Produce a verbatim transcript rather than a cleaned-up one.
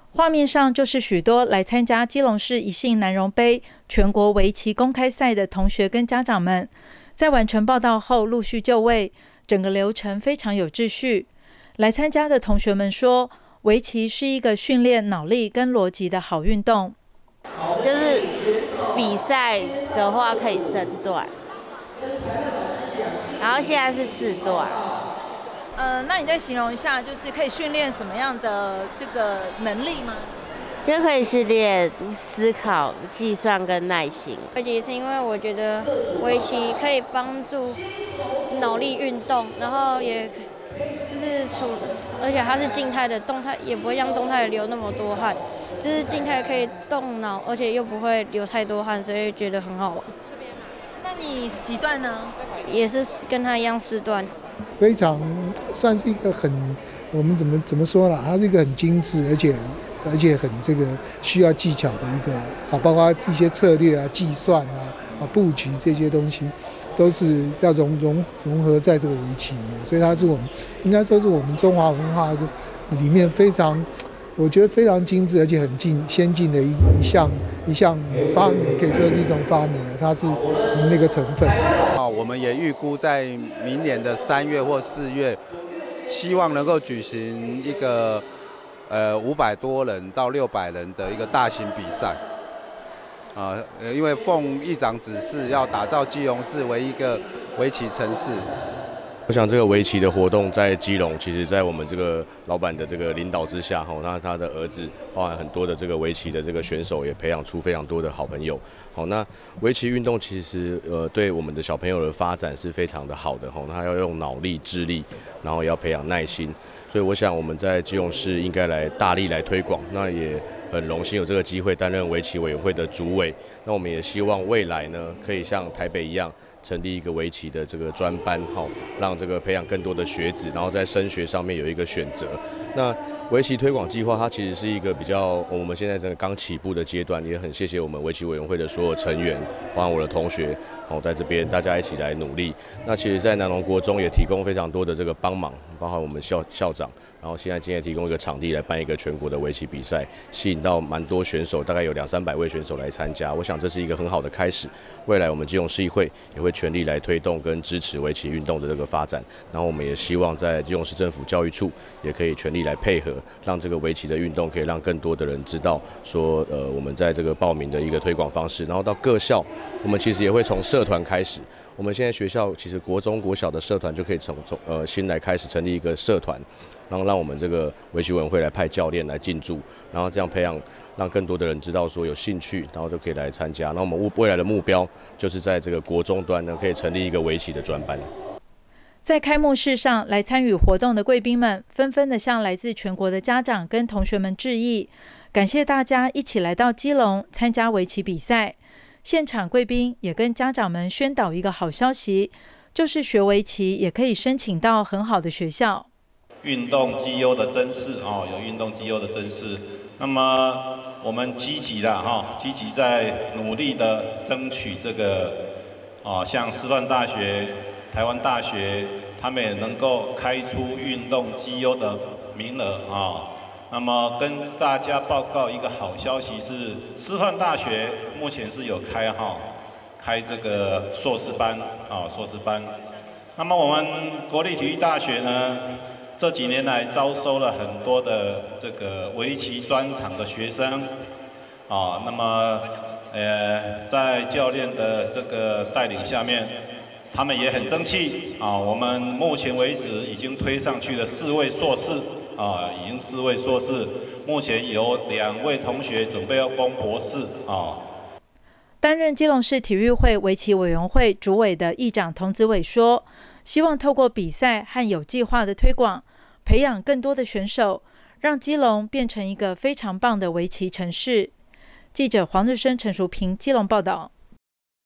画面上就是许多来参加基隆市一信南荣杯全国围棋公开赛的同学跟家长们，在完成报到后陆续就位，整个流程非常有秩序。来参加的同学们说，围棋是一个训练脑力跟逻辑的好运动。 就是比赛的话可以升段，然后现在是四段。 呃，那你再形容一下，就是可以训练什么样的这个能力吗？ 就可以训练思考、计算跟耐心。 而且是因为我觉得围棋可以帮助脑力运动，然后也就是除，而且它是静态的，动态也不会像动态流那么多汗，就是静态可以动脑，而且又不会流太多汗，所以觉得很好玩。 那你几段呢？ 也是跟他一样四段。 非常算是一个很，我们怎么怎么说啦？它是一个很精致，而且而且很这个需要技巧的一个啊，包括一些策略啊、计算啊、啊布局这些东西，都是要融融融合在这个围棋里面。所以它是我们应该说是我们中华文化里面非常，我觉得非常精致而且很进先进的一一项一项发明，可以说是一种发明了。它是我们那个成分。 我们也预估在明年的三月或四月，希望能够举行一个呃五百多人到六百人的一个大型比赛。啊，呃，因为奉议长指示，要打造基隆市为一个围棋城市。 我想这个围棋的活动在基隆，其实在我们这个老板的这个领导之下，哈，那他的儿子，包含很多的这个围棋的这个选手，也培养出非常多的好朋友。好，那围棋运动其实呃对我们的小朋友的发展是非常的好的，哈，他要用脑力、智力，然后也要培养耐心。所以我想我们在基隆市应该来大力来推广，那也很荣幸有这个机会担任围棋委员会的主委。那我们也希望未来呢，可以像台北一样，成立一个围棋的这个专班，好，让这个培养更多的学子，然后在升学上面有一个选择。那围棋推广计划，它其实是一个比较我们现在这个刚起步的阶段，也很谢谢我们围棋委员会的所有成员，包括我的同学，好，在这边大家一起来努力。那其实，在南龙国中也提供非常多的这个帮忙，包含我们校校长，然后现在今天提供一个场地来办一个全国的围棋比赛，吸引到蛮多选手，大概有两三百位选手来参加。我想这是一个很好的开始。未来我们基隆市议会也会全力来推动跟支持围棋运动的这个发展。然后我们也希望在基隆市政府教育处也可以全力来配合，让这个围棋的运动可以让更多的人知道说，呃，我们在这个报名的一个推广方式。然后到各校，我们其实也会从社团开始。我们现在学校其实国中国小的社团就可以从从呃新来开始成立一个社团，然后让我们这个围棋委员会来派教练来进驻，然后这样培养，让更多的人知道说有兴趣，然后就可以来参加。然后我们未来的目标就是在这个国中端呢，可以成立一个围棋的专班。 在开幕式上，来参与活动的贵宾们纷纷的向来自全国的家长跟同学们致意，感谢大家一起来到基隆参加围棋比赛。现场贵宾也跟家长们宣导一个好消息，就是学围棋也可以申请到很好的学校。 运动绩优的甄试哦，有运动绩优的甄试。那么我们积极的哈，积极在努力的争取这个哦，像师范大学、台湾大学，他们也能够开出运动绩优的名额啊。那么跟大家报告一个好消息是，师范大学目前是有开哈，开这个硕士班啊，硕士班。那么我们国立体育大学呢，这几年来招收了很多的这个围棋专长的学生啊。那么呃，在教练的这个带领下面，他们也很争气啊。我们目前为止已经推上去了四位硕士。啊，已经四位硕士，目前有两位同学准备要攻博士啊。 担任基隆市体育会围棋委员会主委的议长童子伟说，希望透过比赛和有计划的推广，培养更多的选手，让基隆变成一个非常棒的围棋城市。记者黄日升、陈淑平基隆报道。